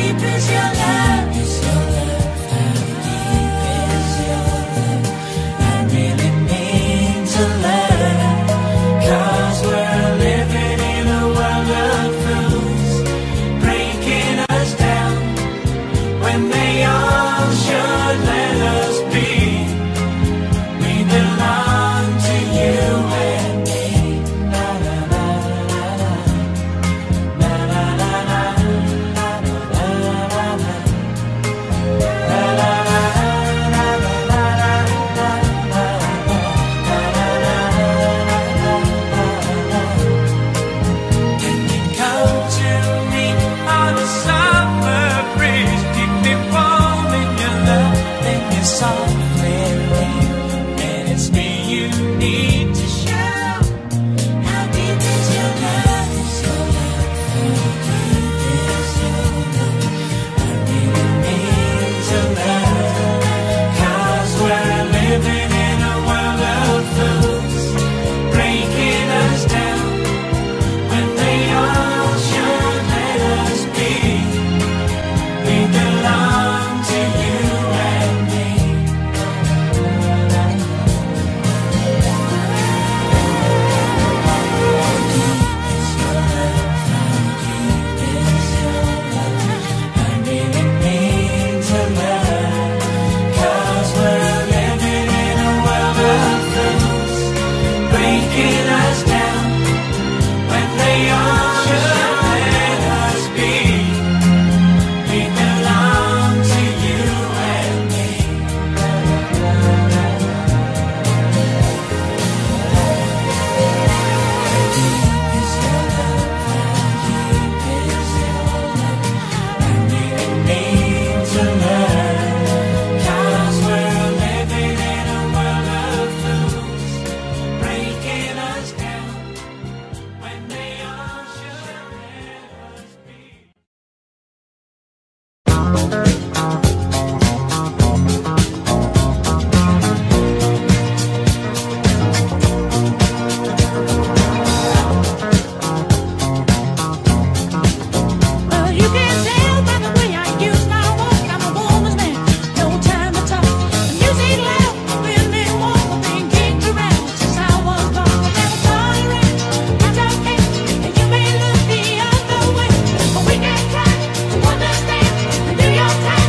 New York Times.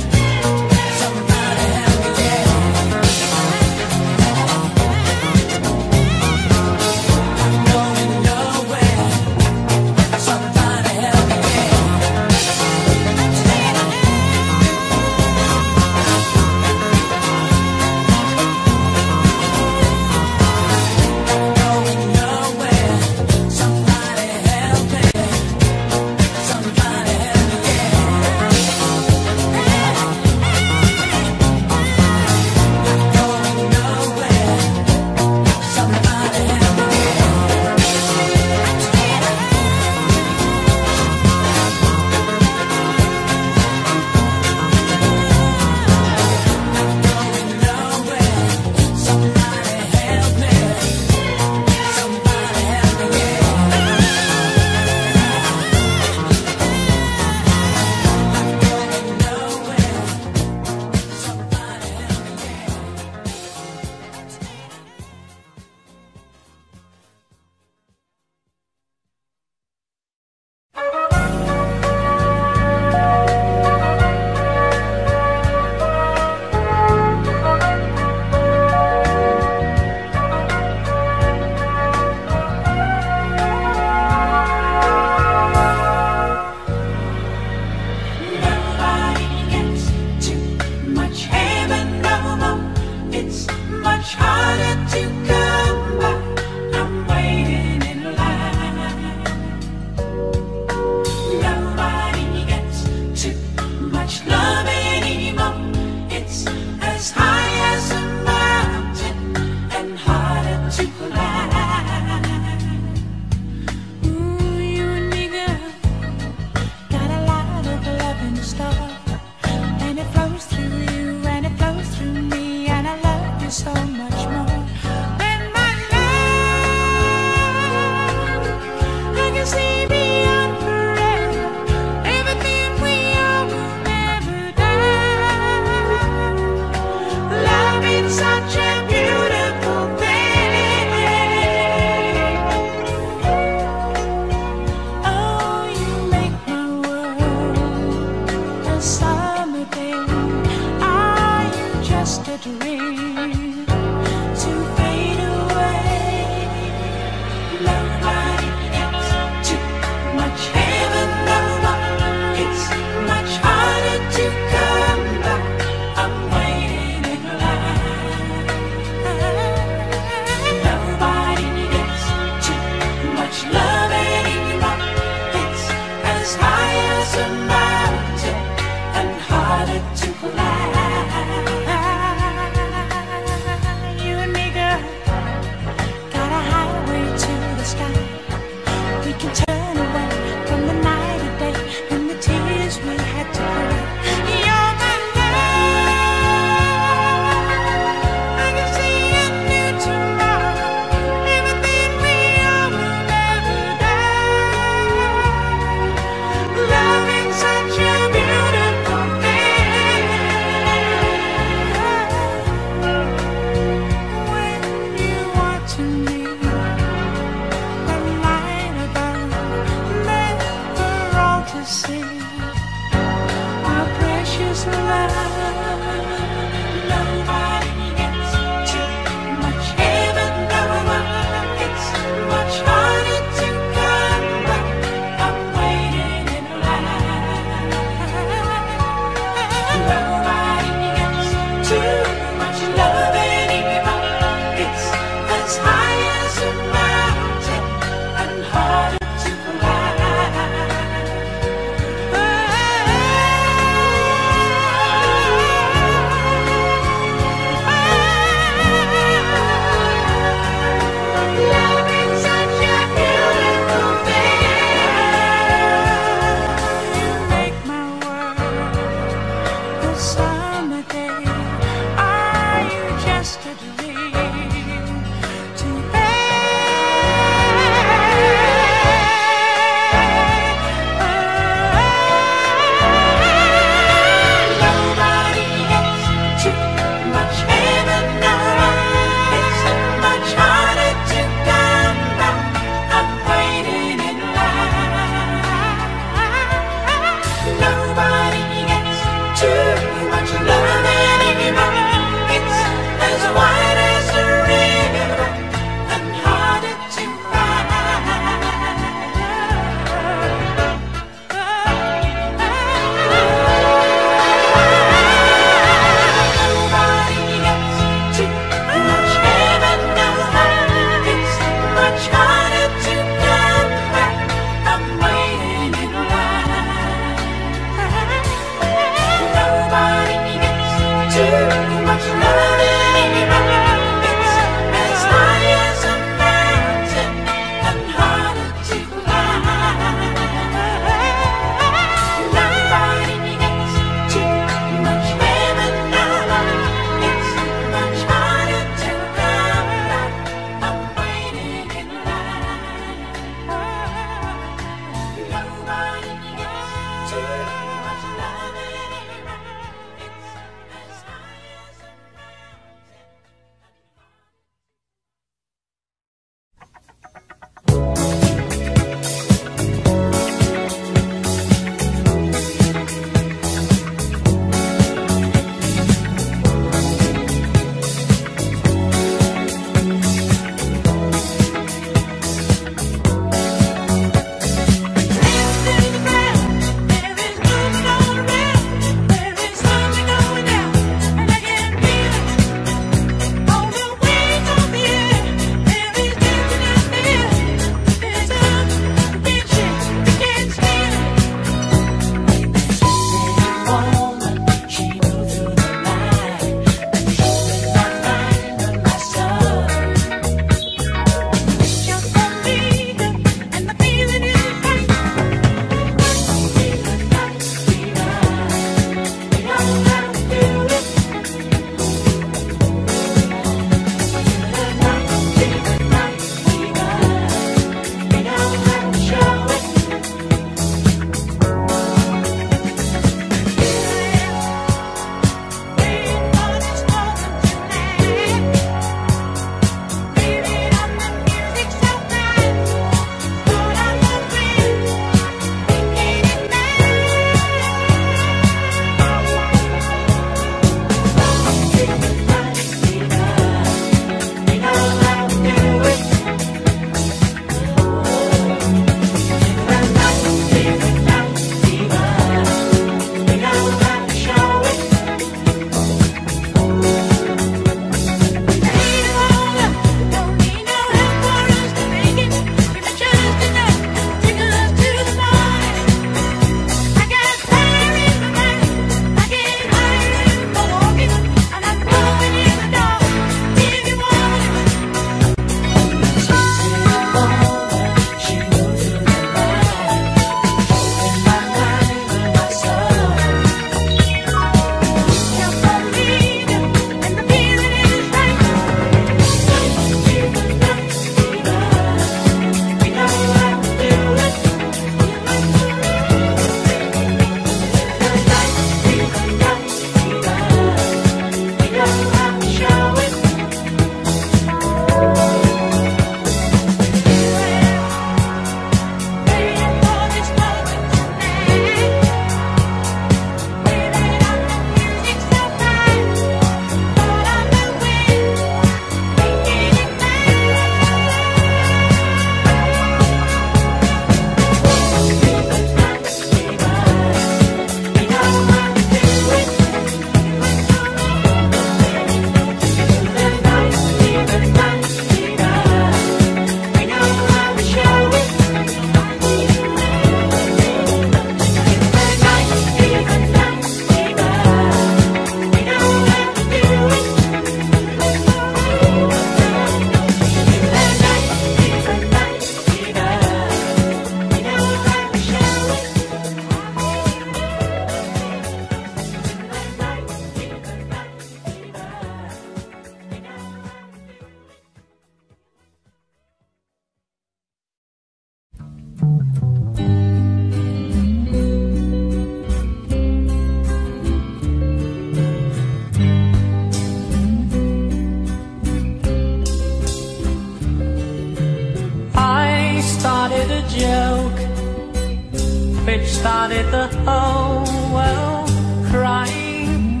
which started the whole world crying.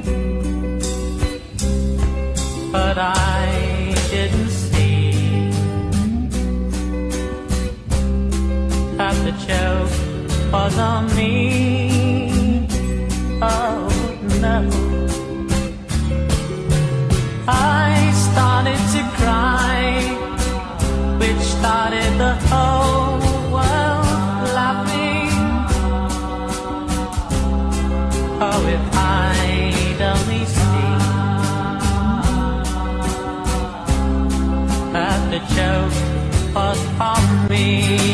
But I didn't see that the joke was on me. Oh no. I started to cry, which started the whole world laughing. Oh, if I'd only seen that the joke was on me.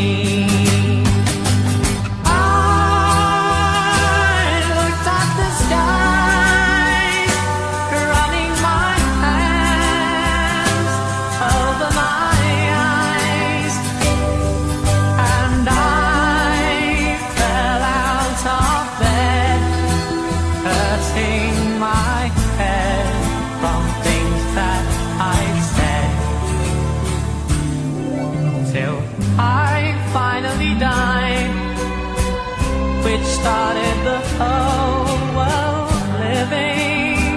Which started the whole world living.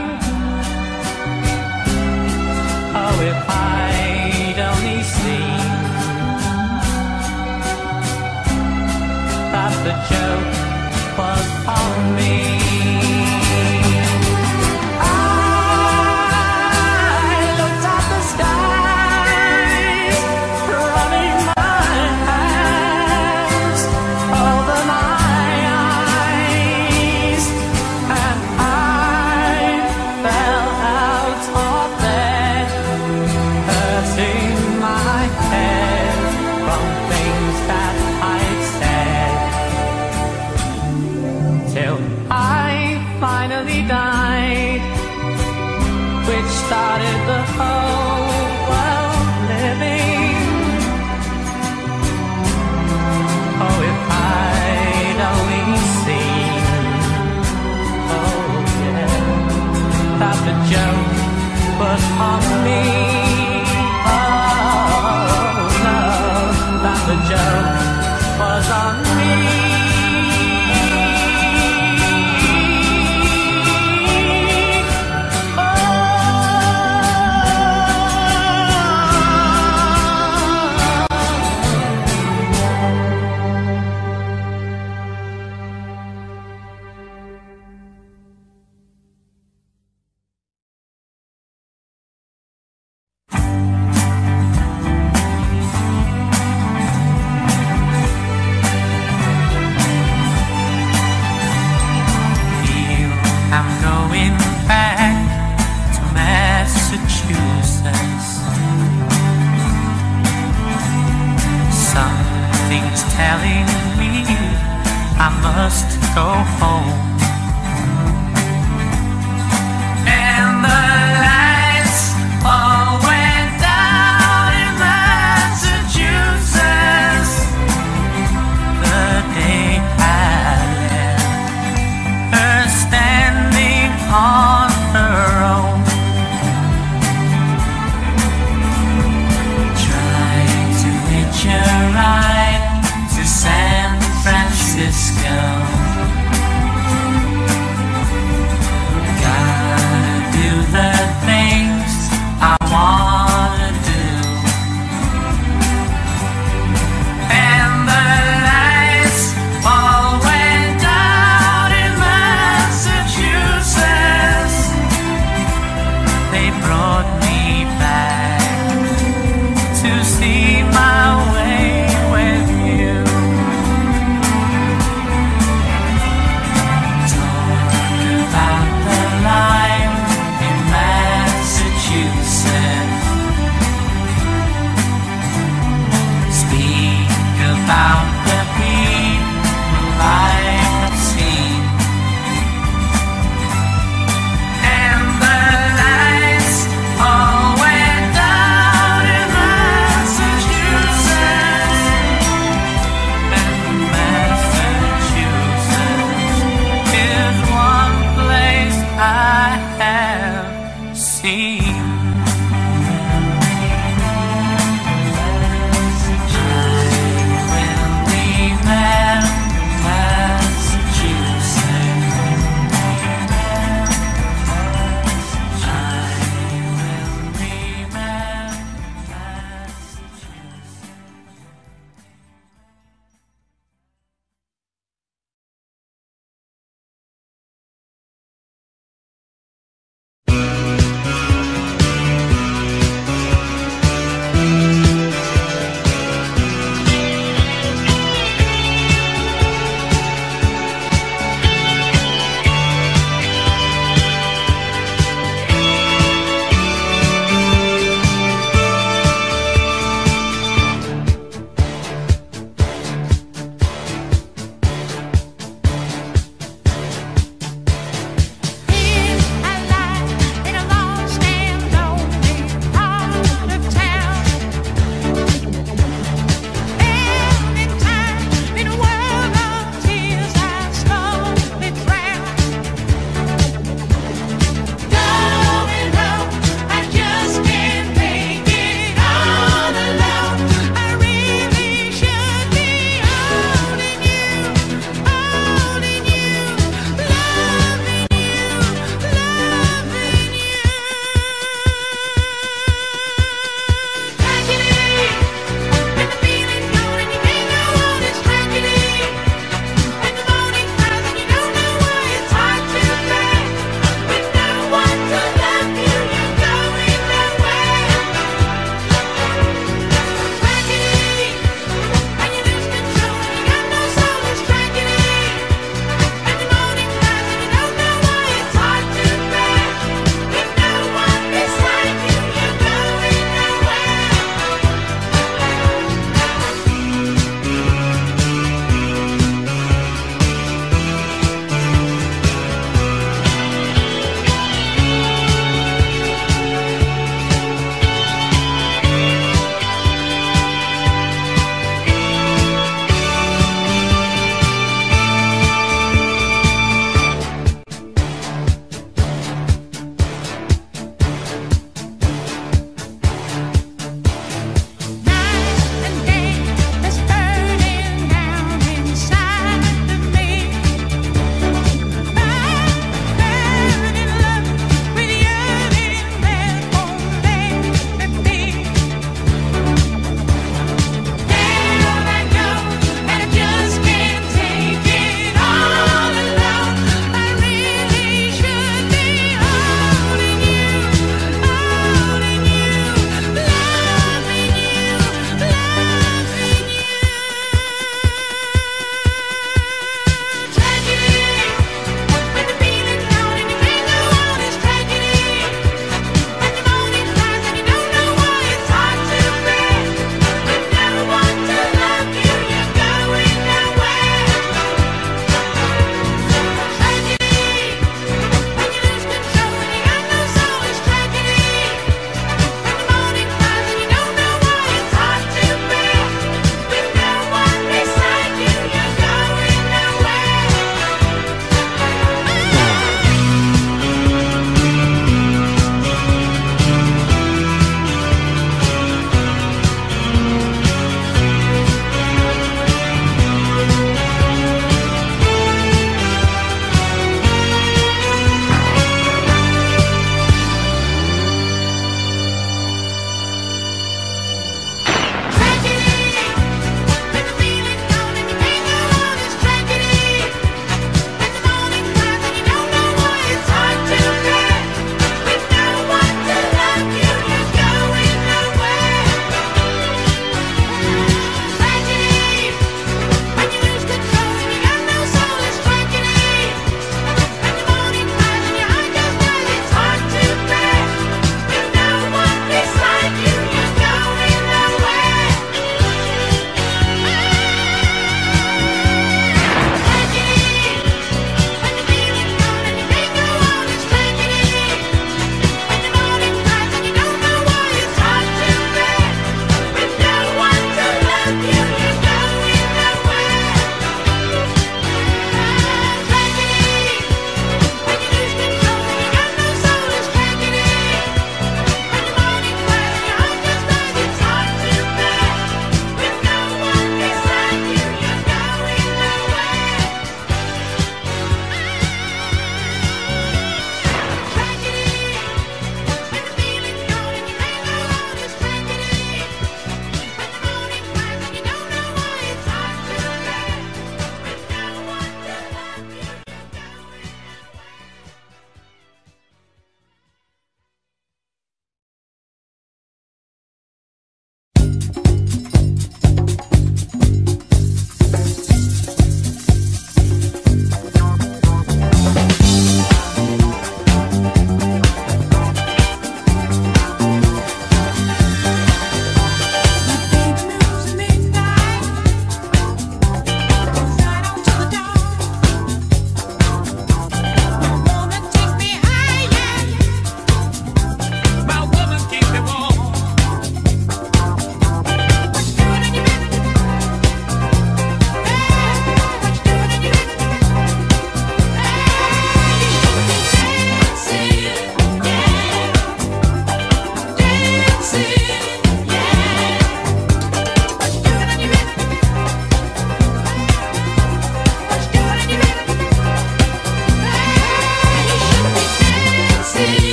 Oh, if I'd only seen that the joke was on me. Started the whole world living. Oh, if I'd only seen, oh yeah, that the joke was on me. Oh no, that the joke was on me. Telling me I must go home. And the lights all went down in Massachusetts the day I left her standing on her own, trying to hitch a ride to San Francisco. Gotta do the things I wanna do. And the lights all went down in Massachusetts. They brought me back to see my way with you.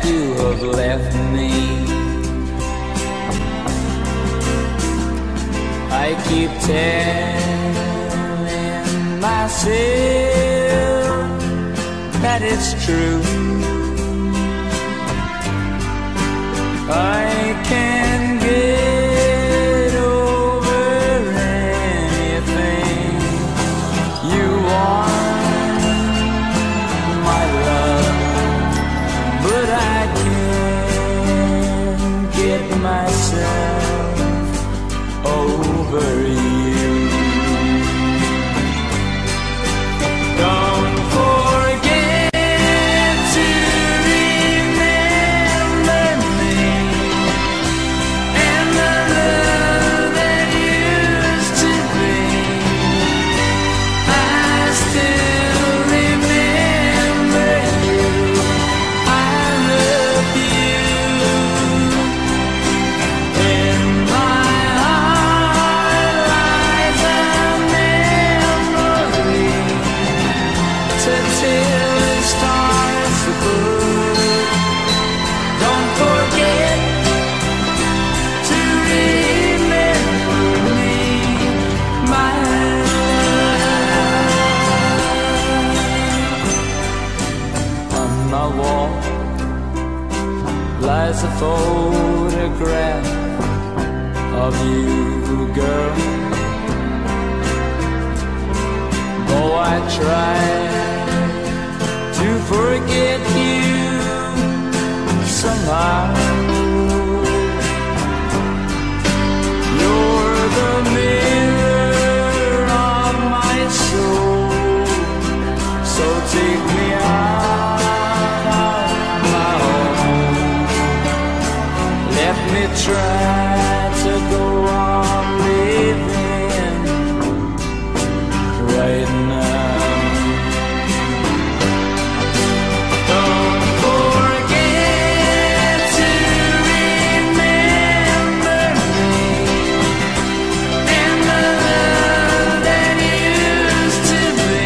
you have left me. I keep telling myself that it's true. I can get over anything you want, my love, but I can't get myself over you. Don't forget to remember me and the love that used to be. I still remember you. I love you. In my heart lies a memory to till the stars above. Don't forget to remember me, my love. On my wall lies a photograph of you, girl. Though I try to forget you somehow, you're the mirror of my soul. So take me out of my home. Let me try to go on living right now. Don't forget to remember me and the love that used to be.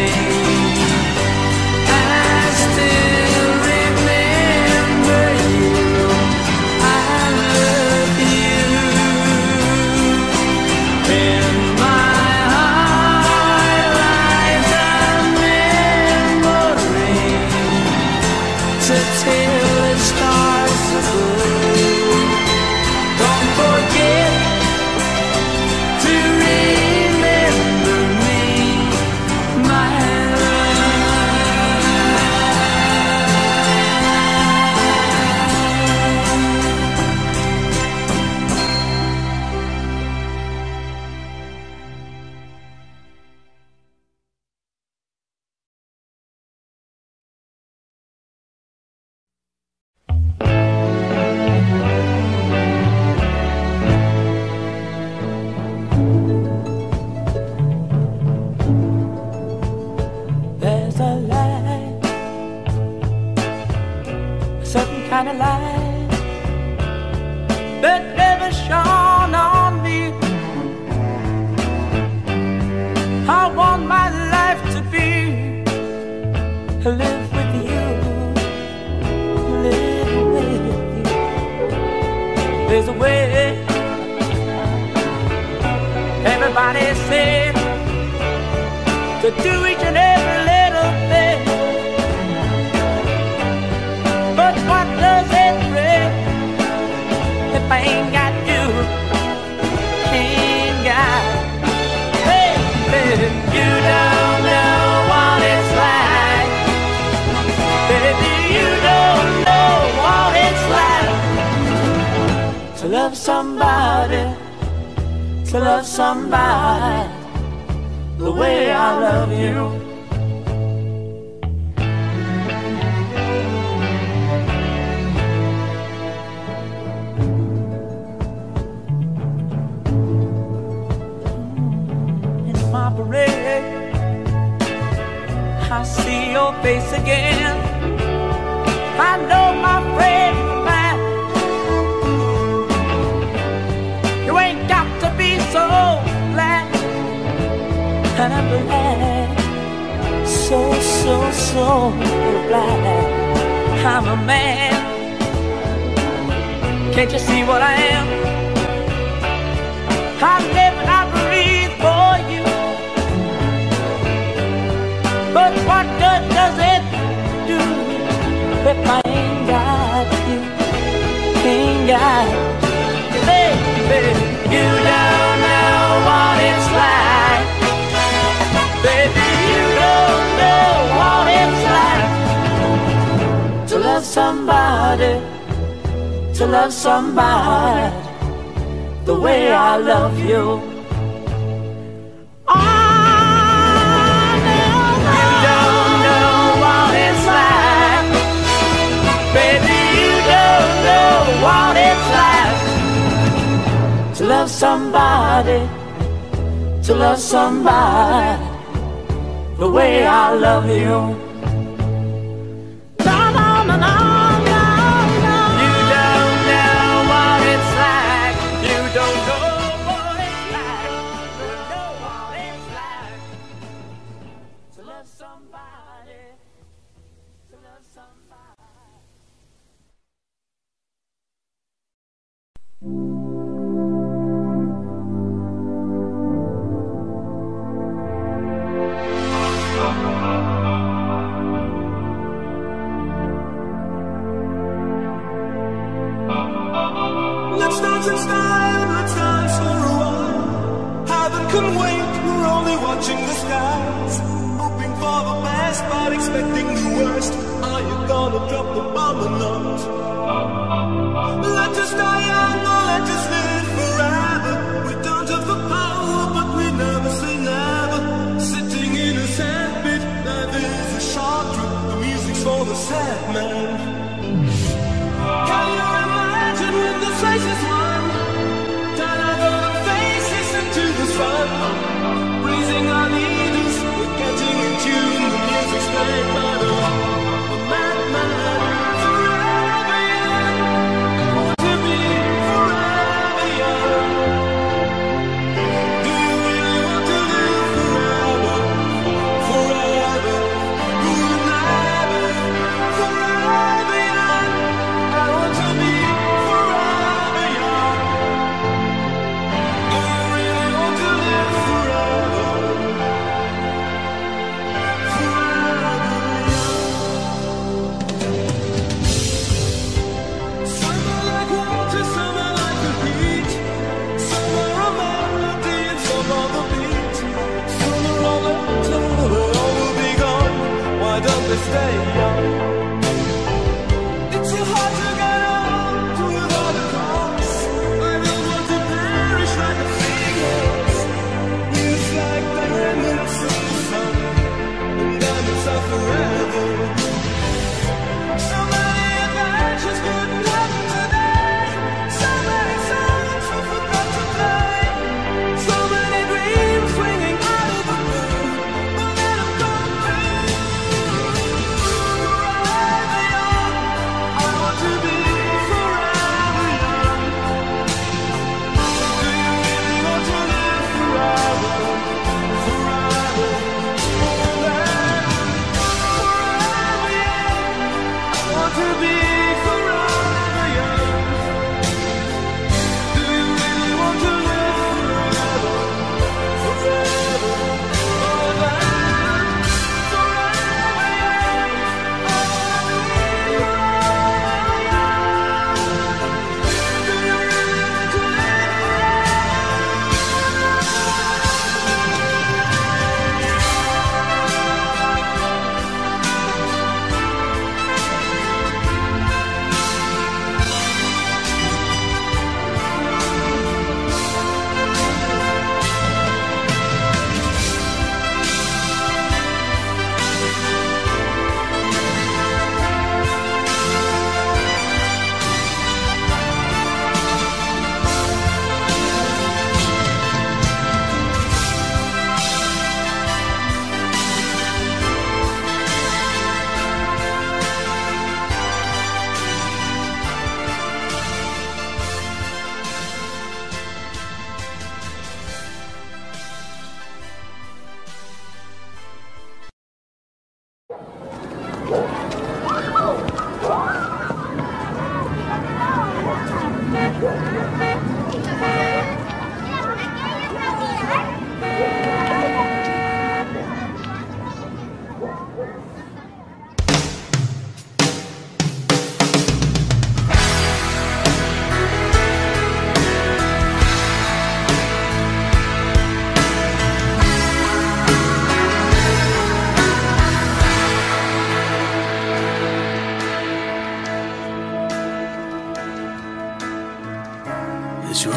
I still remember you. I love you. In my heart lies a memory to till the stars above. Don't forget to remember me, my There's a light, a certain kind of light that never shone on me. I want my life to be live with you, live with you. There's a way, everybody said, to do each and every little thing. But what does it bring if I ain't got you? Ain't got, hey, baby, you don't know what it's like. Baby, you don't know what it's like to love somebody, to love somebody the way I love you. In my parade, I see your face again. I know my friend man, you ain't got to be so glad. And I'm glad, so glad I'm a man Can't you see what I am? I live and I breathe for you. But what good does it do if I ain't got you? Ain't got you, baby. You don't know what it's like, baby. You don't know what it's like to love somebody, to love somebody the way I love you. Oh, no, you don't know what it's like, baby. You don't know what it's like to love somebody, to love somebody the way I love you. No, no, no, no. Let's dance in style, let's dance for a while. Heaven can wait, we're only watching the skies. Hoping for the best, but expecting the worst. Are you gonna drop the bomb or not? Let us die young or let us live forever. We don't have the power, but we never say never. Sitting in a sandpit, life is a short trip. The music's for the sad man. Can you imagine when the face is won? Turn our golden faces into the sun. Raising our leaders, we're getting in tune. The music's played by the madman. Forever young, I want to be forever young. Do you really want to live forever? Forever, you will never. Forever young, I want to be forever young. Do you really want to live forever? Forever young.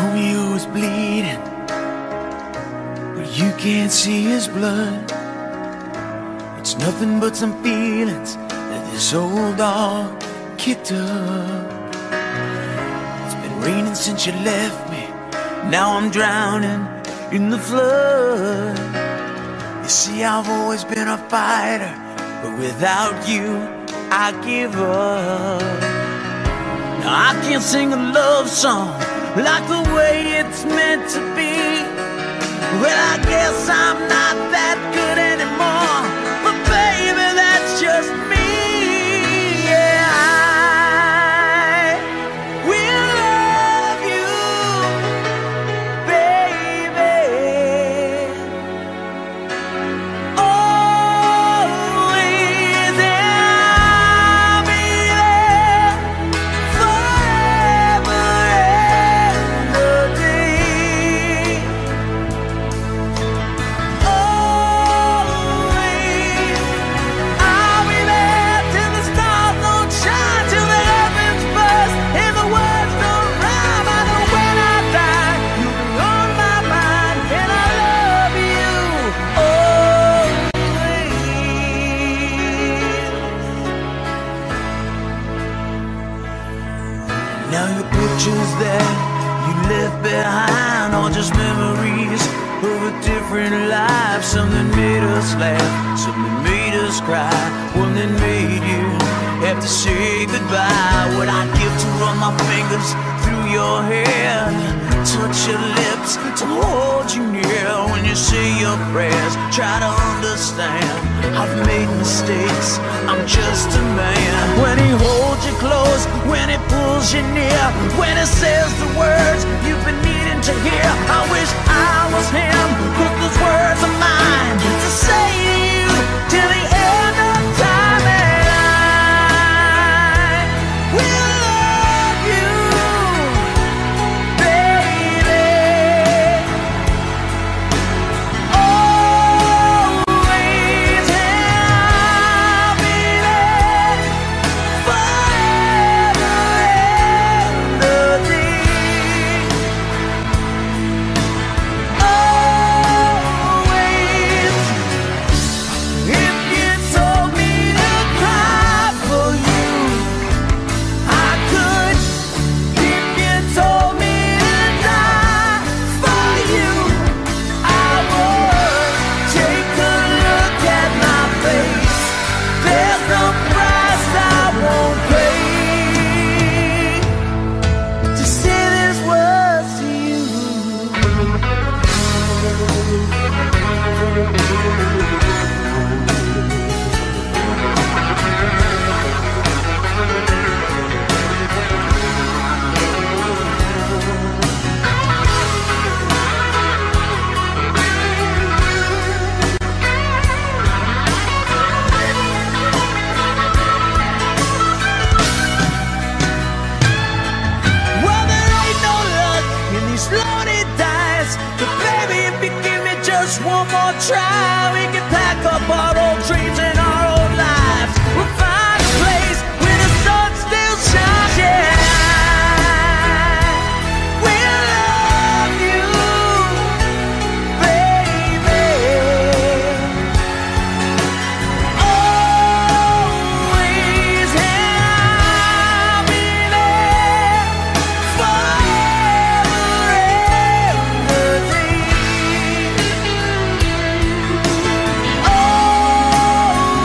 Romeo is bleeding, but you can't see his blood. It's nothing but some feelings that this old dog kicked up. It's been raining since you left me, now I'm drowning in the flood. You see, I've always been a fighter, but without you, I give up. Now I can't sing a love song like the way it's meant to be. Well, I guess I'm not that good anymore, but baby, that's just me. Yeah, I will love you, baby, always, and I'll be there forever and a day. Always, I'll be there till the stars don't shine, till the heavens burst and the words don't rhyme. I know when I die, you'll be on my mind, and I love you always. Now your pictures that you left behind are just memories of a different life. Something made us laugh, something made us cry, one that made you have to say goodbye. What I'd give to run my fingers through your hair, touch your lips, to hold you near. When you say your prayers, try to understand, I've made mistakes, I'm just a man. When he holds you close, when he pulls you near, when he says the words you've been needing to hear, I wish I was him, put those words of mine to say to you till the end of time. And I will love you, baby, always, and I'll be there forever and a day. Always, if you told me to cry for you, I could. If you told me to die for you, I would. Take a look at my face, there's no price I won't pay to say these words to you. Well, there ain't no luck in these lonely dice, but baby, if you give me just one more try, we can pack up our old dreams and our old lives. We'll find a place where the sun still shines. Yeah, we'll love you, baby, always, and I'll be there forever and a day. Always,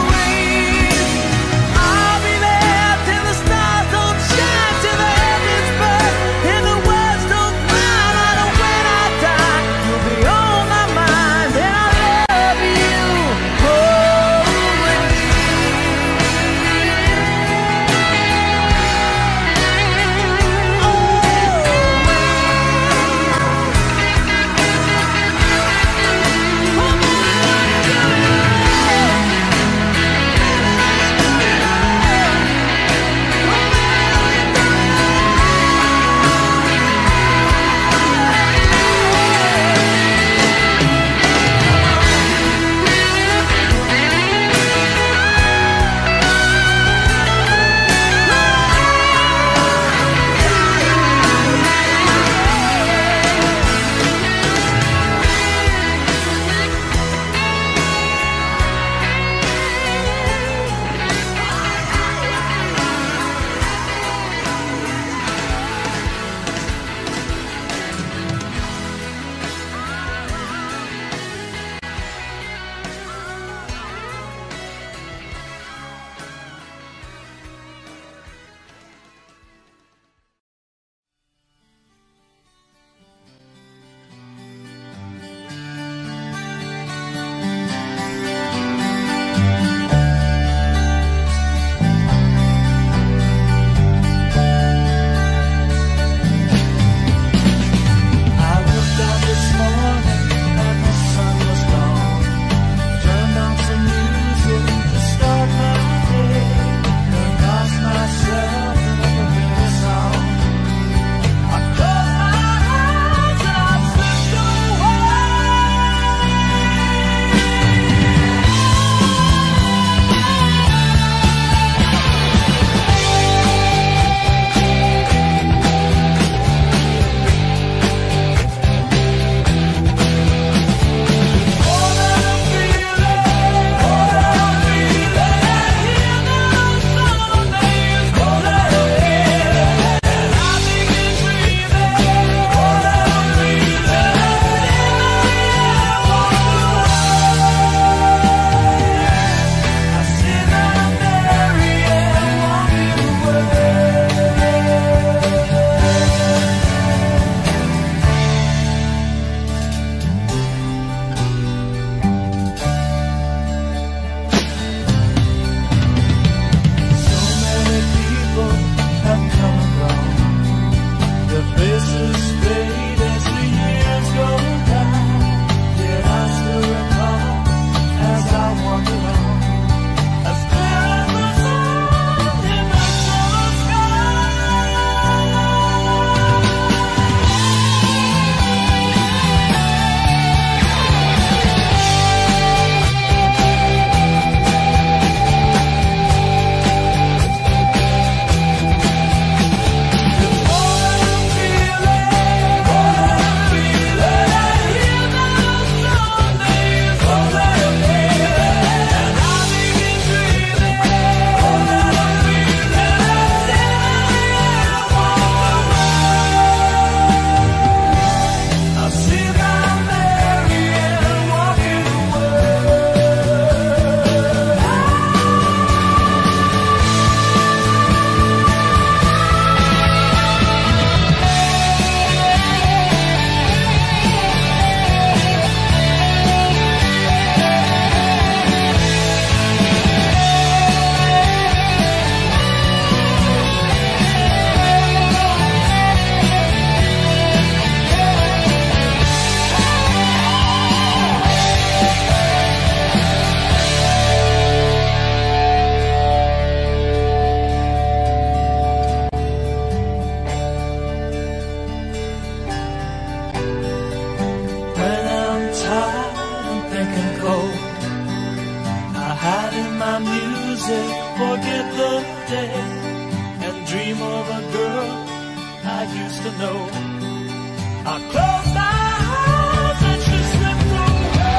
music, forget the day, and dream of a girl I used to know. I close my eyes and she slipped away.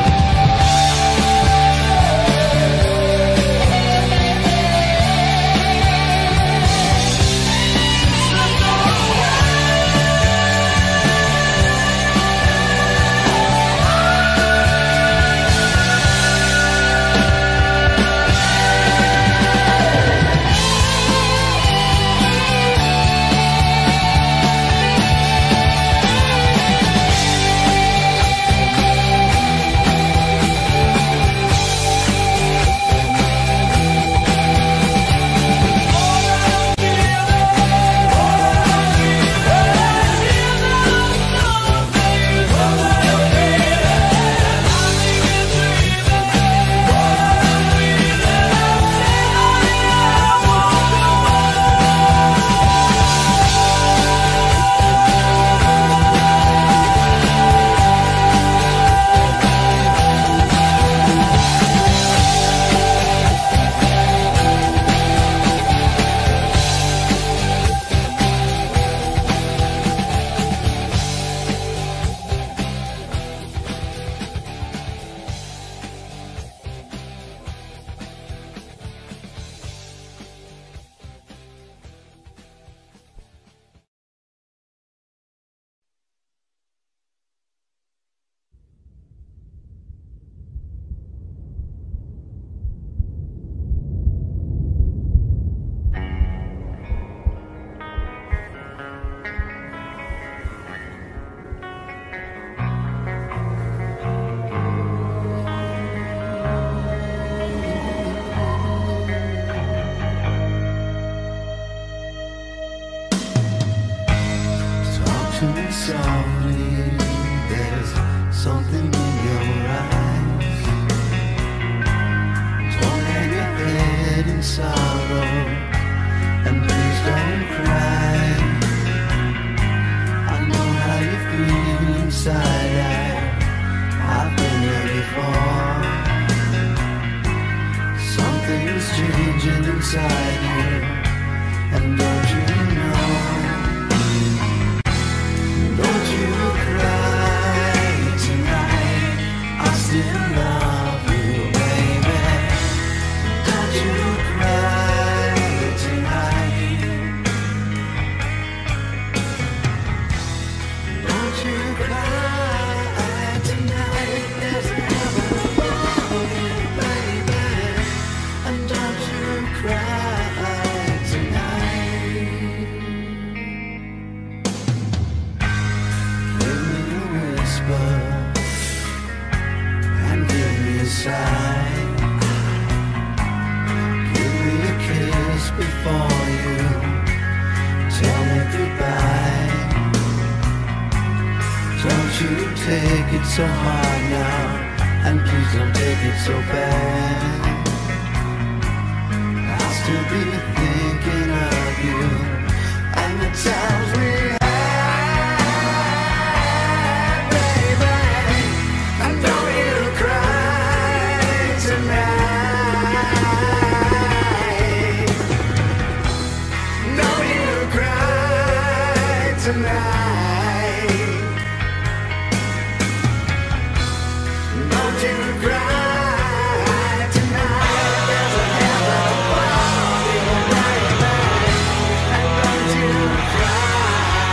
Slipped away. To me softly, there's something in your eyes. Don't hang your head in sorrow, and please don't cry. I know how you feel inside. I've been there before. Something's changing inside you, and don't you know? Don't you cry tonight, I still love you, baby. Don't you cry tonight. Don't you cry tonight, there's heaven above you, baby. And don't you cry tonight. And give me a sign. Give me a kiss before you tell me goodbye. Don't you take it so hard now, and please don't take it so bad. I'll still be thinking of you and the times we tonight. Don't you cry tonight. There's a heaven above you, baby. And don't you cry.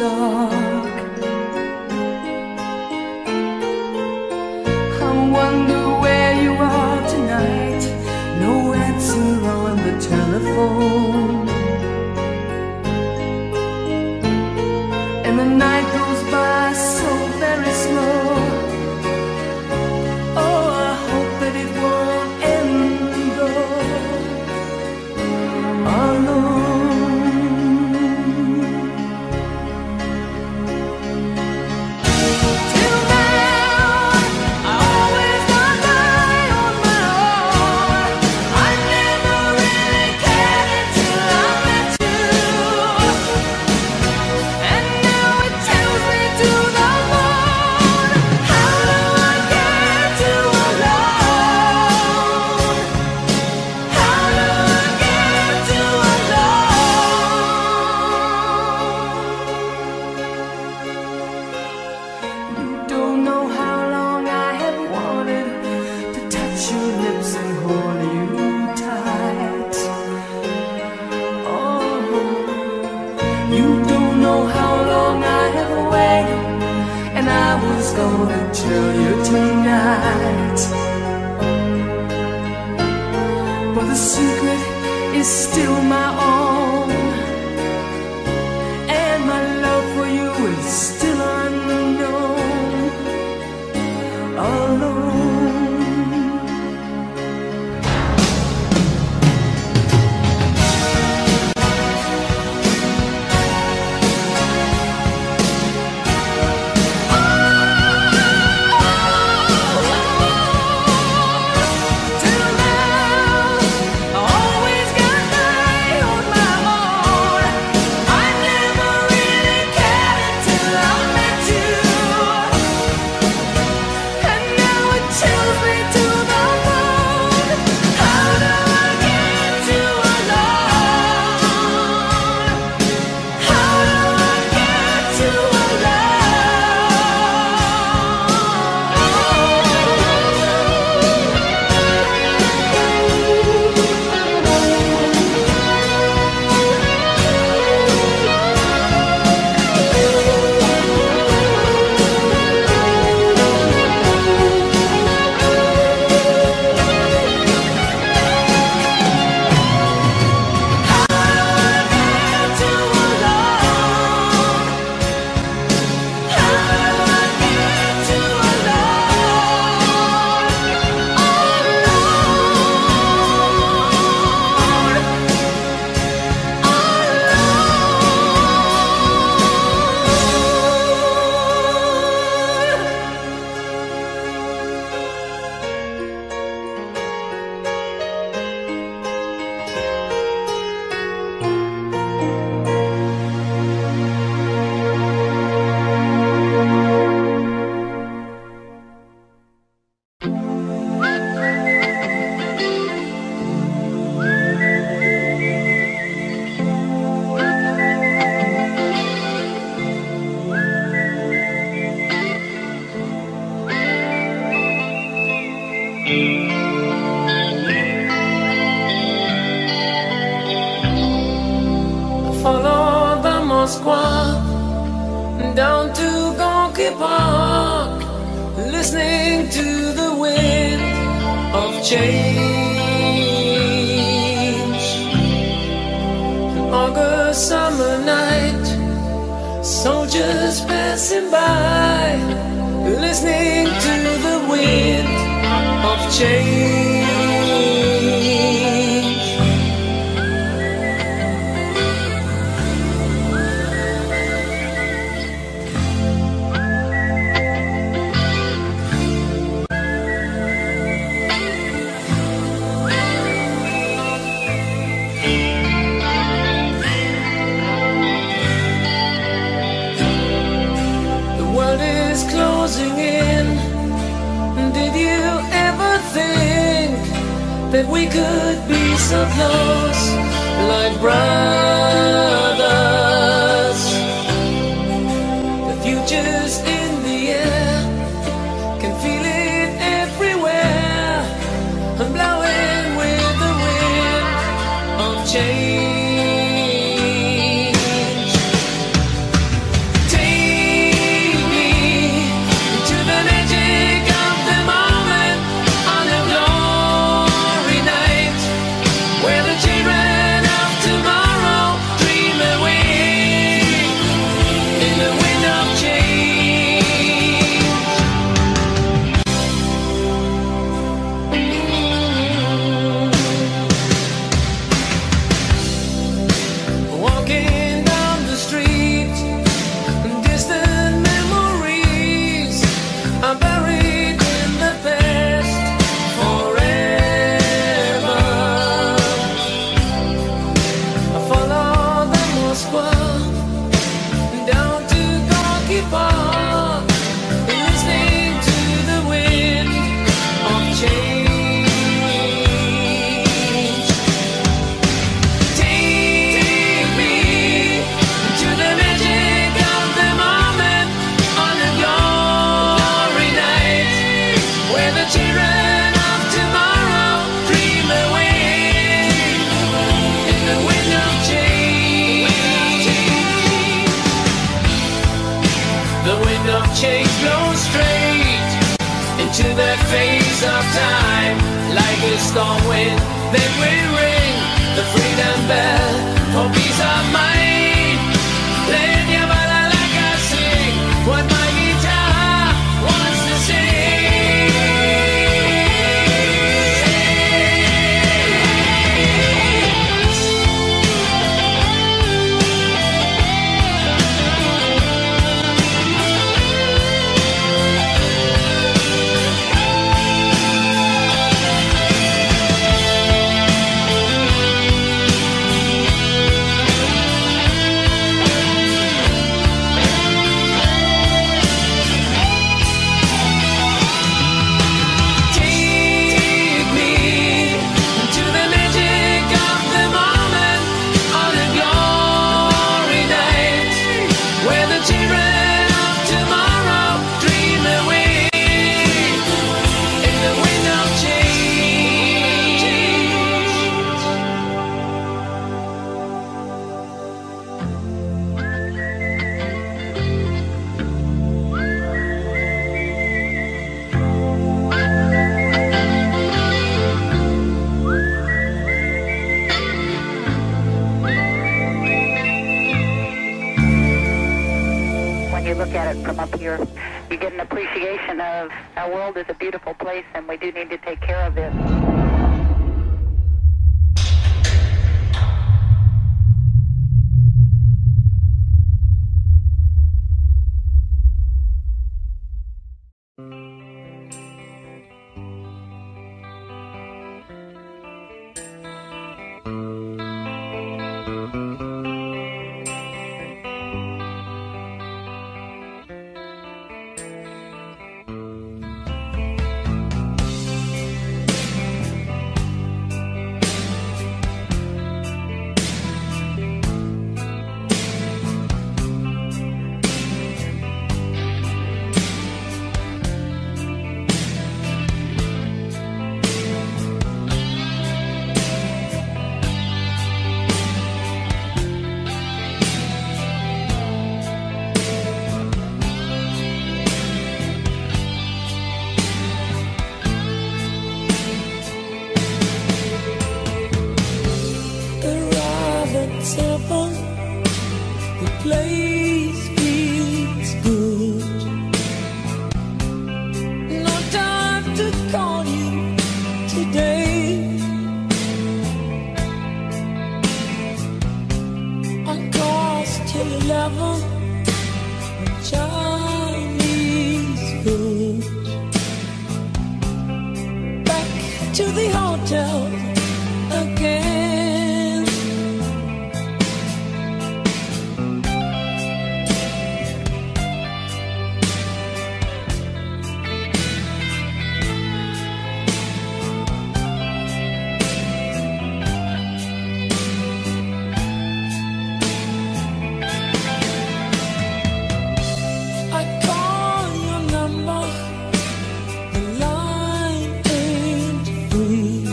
dark. I wonder where you are tonight. No answer on the telephone, and the night goes by so very slow. Oh, I hope that it won't end though alone. Till now, I always got by on my own. I never really cared until I met you, and now it tells me to the moon. How do I get to alone? How do I get to alone? You don't know how long I have wanted to touch your lips and hold you tight. Oh, you don't know how long I have waited, and I was gonna tell you tonight. But the secret is still my own, and my love for you is still unknown. Alone. Till now, I always got by on my own. I never really cared until I met you, and now it chills me to the bone. How do I get to alone? How do I get to follow the Moskwa down to Gonky Park, listening to the wind of change. An August summer night, soldiers passing by, listening to the wind of change. The world is closing in. Did you ever think that we could be so close, like brothers? The future's in the air, can feel it everywhere. I'm blowing with the wind of change. keep on listening to the wind of change. Take me to the magic of the moment on a glory night, where the children of tomorrow dream away in the wind of change. The wind of change blows straight into the face of time, like a storm wind that will ring the freedom bell for peace of mind. Let your balalaika sing what my guitar wants to sing. Take me to the magic of the moment on a glory night, where the children of tomorrow dream away in the wind of change. When you look at it from up here, you get an appreciation of our world is a beautiful place and we do need to take care of it. Arrive at 7, the place feels good. No time to call you today. On course till 11, Chinese food. Back to the hotel again. I call your number, the line ain't free.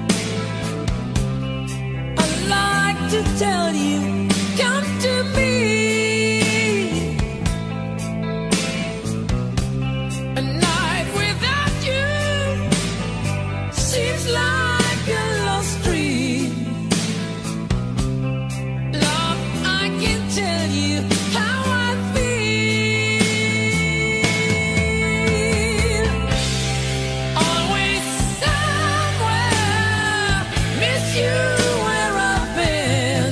I'd like to tell you, come to me. A night without you seems like a lost dream. Love, I can tell you how I feel. Always somewhere, miss you where I've been.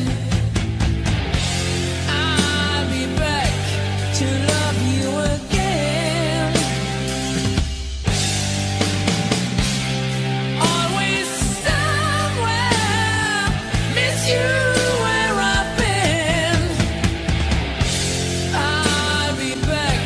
I'll be back to love you again. Always somewhere, miss you where I've been. I'll be back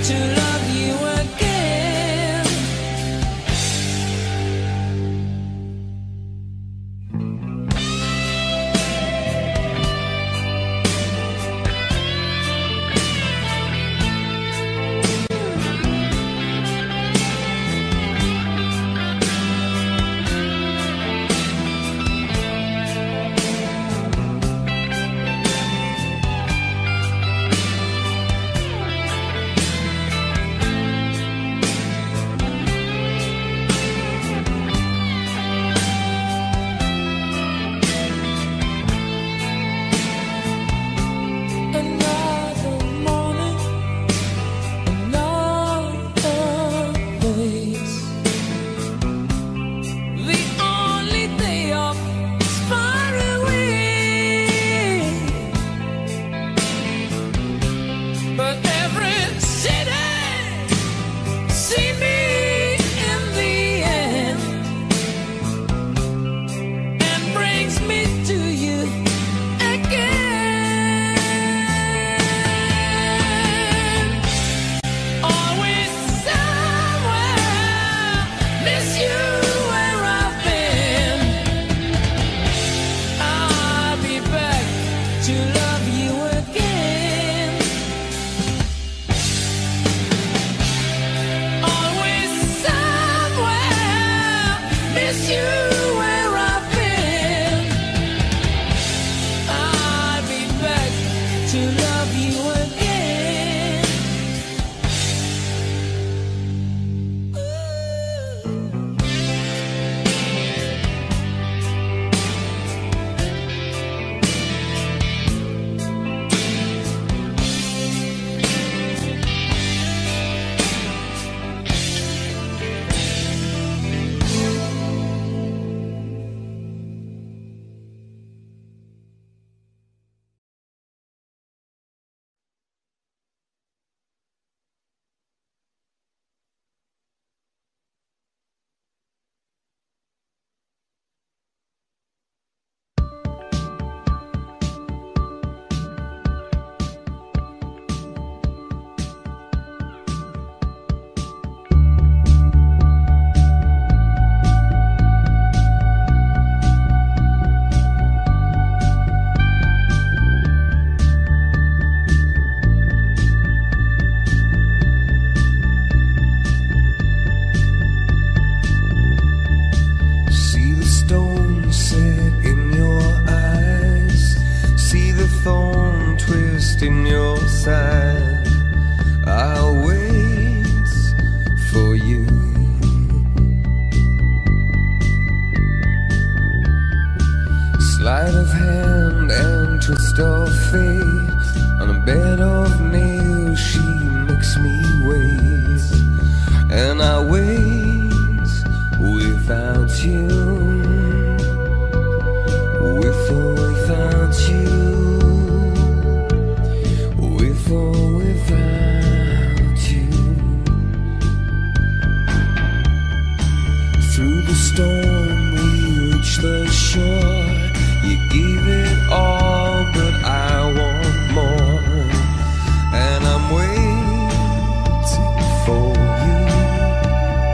Sleight of hand and twist of fate. On a bed of nails she makes me wait, and I wait without you, with or without you, with or without you. Through the storm we reach the shore. You gave it all, but I want more, and I'm waiting for you.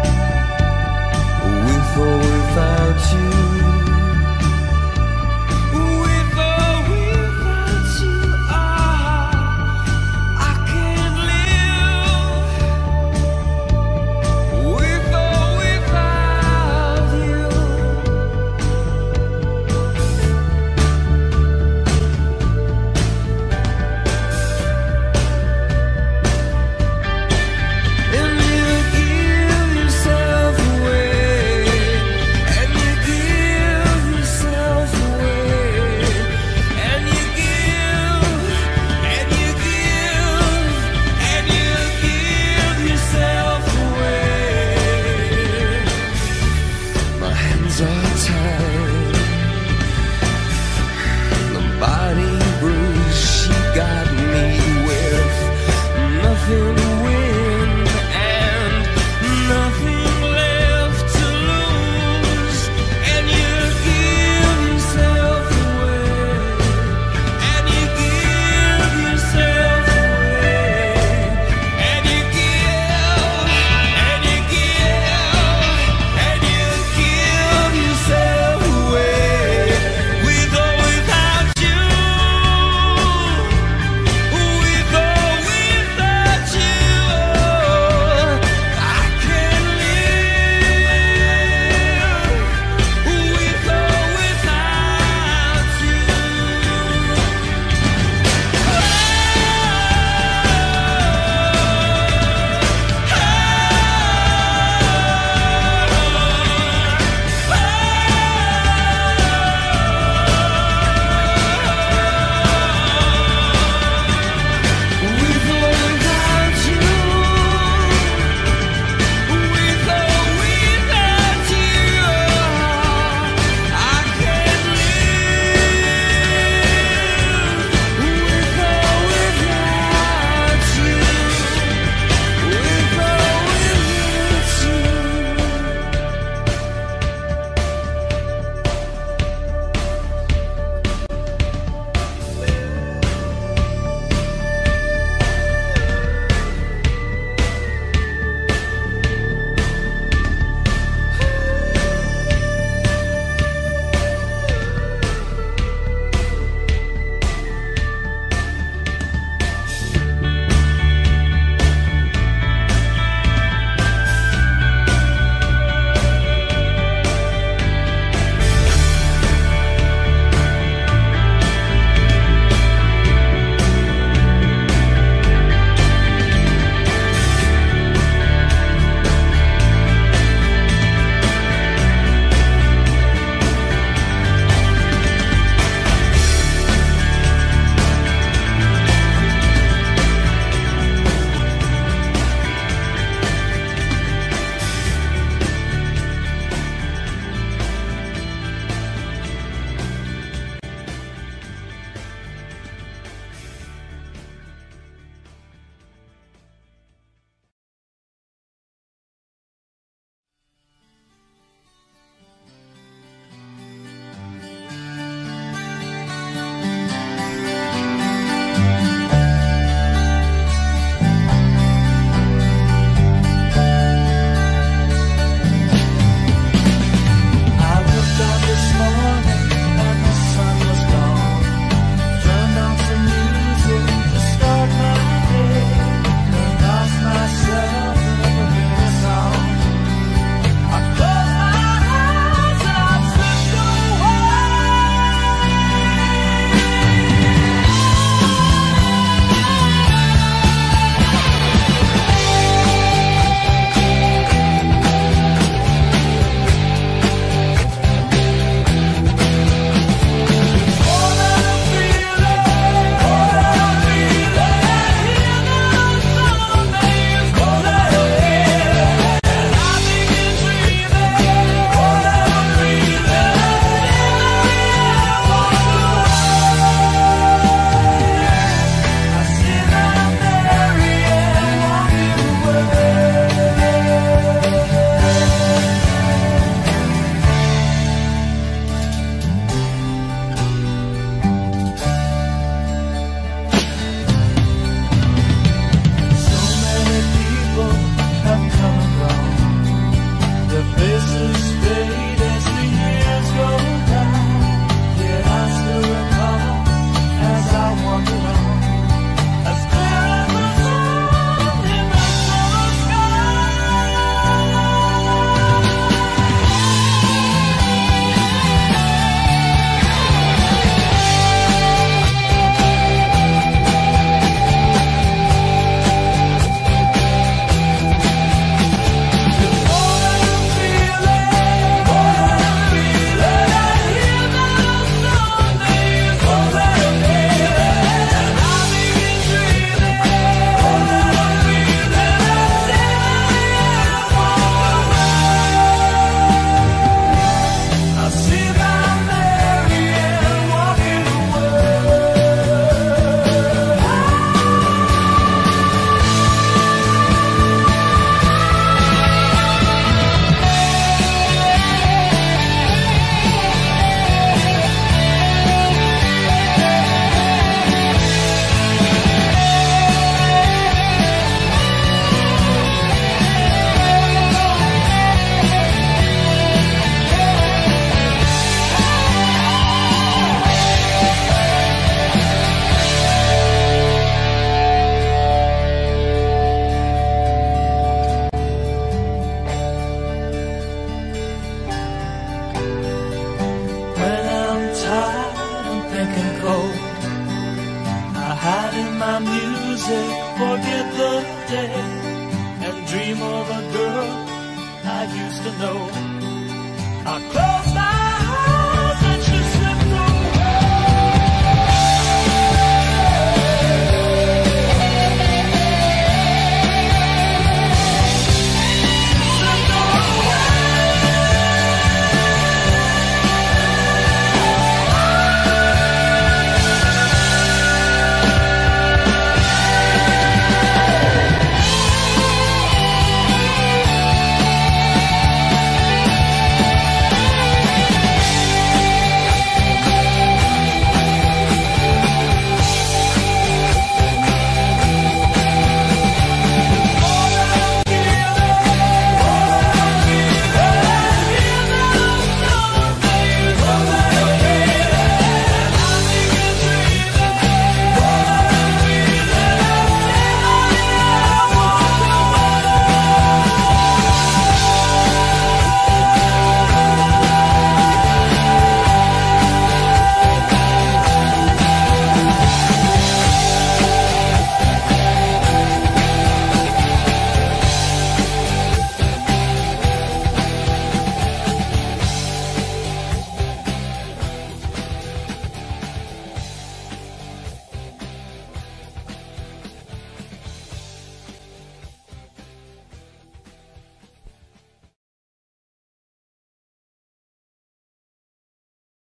day and dream of a girl I used to know. I close